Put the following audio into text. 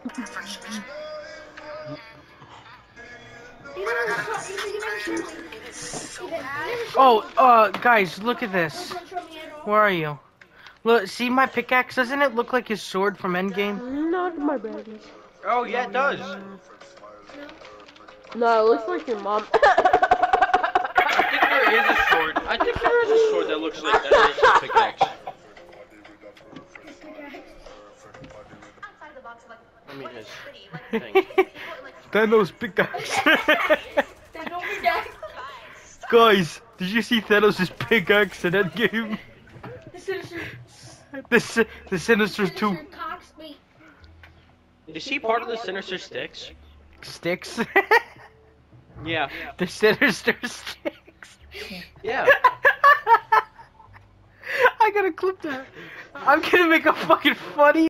Oh, guys, look at this. Where are you? Look, see my pickaxe? Doesn't it look like his sword from Endgame? Not my babies. Oh yeah, it does. No, it looks like your mom. I think there is a sword. I think there is a sword that looks like a pickaxe. Let me just think. Thanos pickaxe. Guys, did you see Thanos' pickaxe in Endgame? The Sinister 2 Is he part of the Sinister Six? sticks. Yeah. The Sinister Sticks. Yeah. I gotta clip that. I'm gonna make a fucking funny.